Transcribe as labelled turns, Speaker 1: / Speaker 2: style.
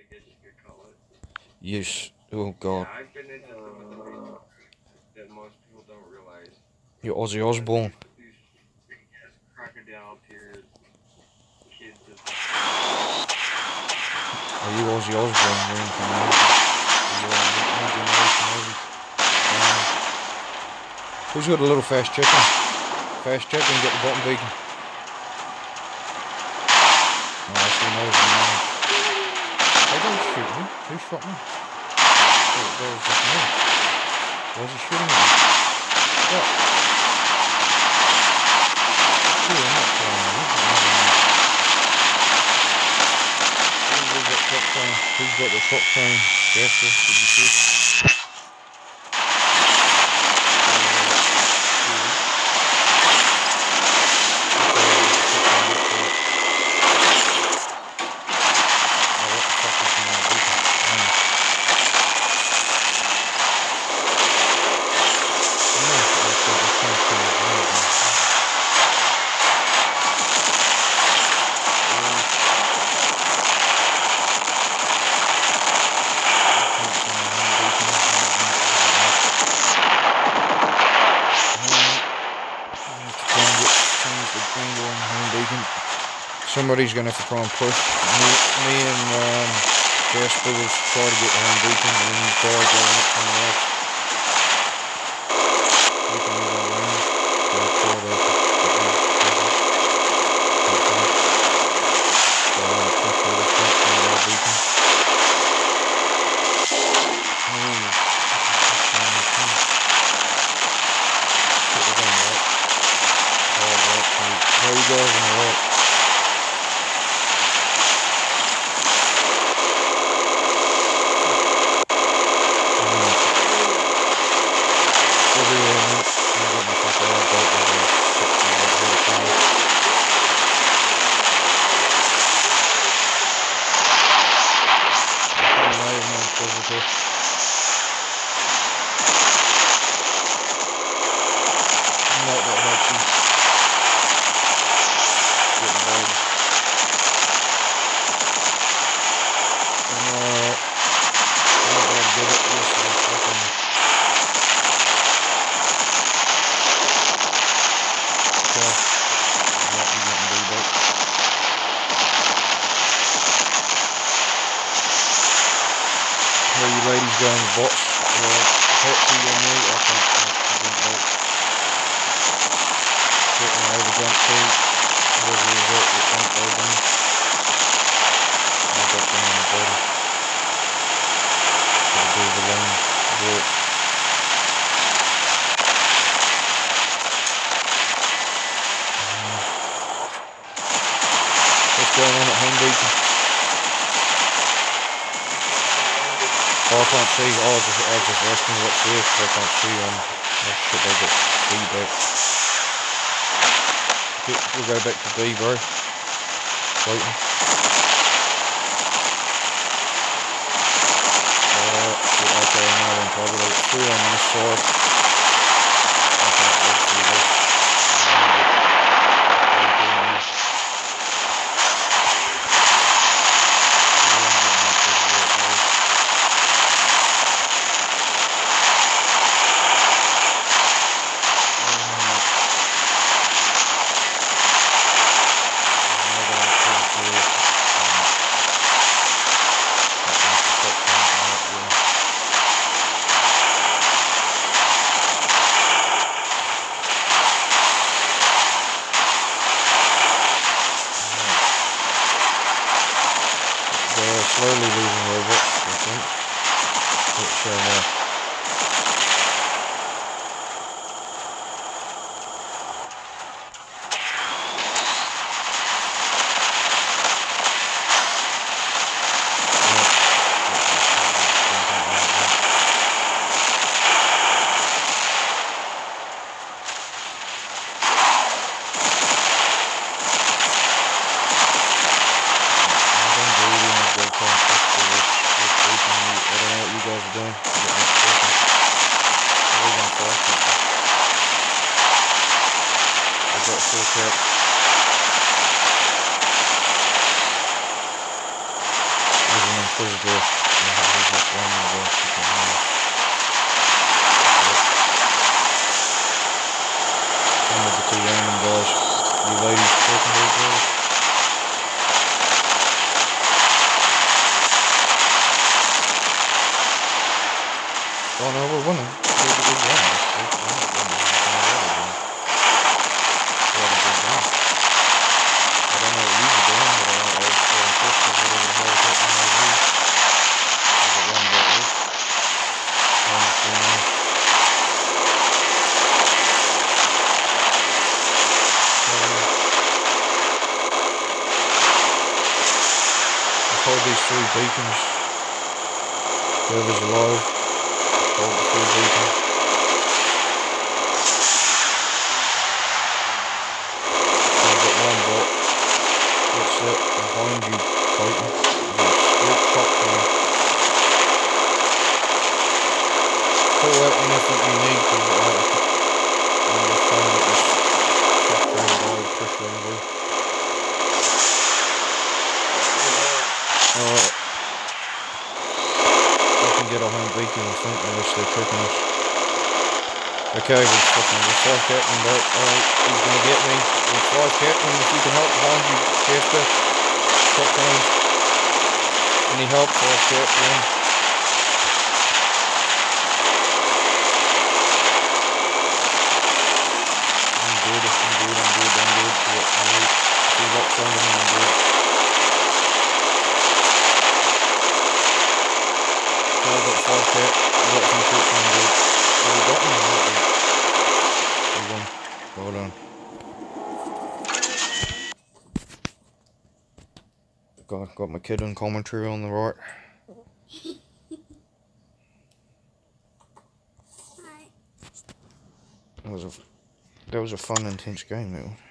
Speaker 1: Yes. Oh God. You're Ozzy Osbourne. Are you Ozzy Osbourne reincarnated? New generation Ozzy. Who's got a little fast chicken? Fast chicken, get the bottom beacon. Oh, I see Ozzy now. Hey, don't shoot me. Who shot me? That was just me. Why is he shooting at me? What? I'm not flying at you. Who's got the shot train? Jasper, did you see? Somebody's going to have to try and push. Me and Jasper will try to get the home beacon, and then you try going up somewhere else. We can use our range to try to get these puzzles. Hopefully. So I'm going to push all this up from our beacon. Shit, we're going right. How are you guys on the right? Where you ladies going with bots? Hopefully you'll me, I can't jump out. Certainly over jump too. Whatever is it that jumped over me. I got down on the bottom. Gotta do the long walk. What's going on at home beacon? Oh, I can't see. Oh, I was just asking what's there because I can't see on. Oh shit, they got B back. We'll go back to B, bro. Waiting. Shit, okay, now I'm probably like 3 on this side. I can't go through this. Slowly losing robots, I think. Which because of the just random guys keeping here. One of the two random guys. You ladies talking to each other. Oh no, we're winning. We're winning. I don't know what you were doing, but I was getting pissed because we didn't have a hit on my view. I got one bit left. I've hold these 3 beacons. Whoever's alive, hold the 3 beacons. I've got one bot. That's it, behind you, fighting. There's a scope top thing. Call out anything you need, because I'm just trying to get this shot thing by push away. Alright. I can get a home beacon, I think, unless they're tricking us. Okay, we're 5 captain, but he's gonna get me. We're 5 captain, if you can help behind you, Jester. Captain. Any help, 5 captain. I'm good. Yeah, I'm locked on him, I'm good. I got 5 cap, I got some shit from good. Oh, we got me, we won. Well done. Got my kid in commentary on the right. That was a fun, intense game, that one.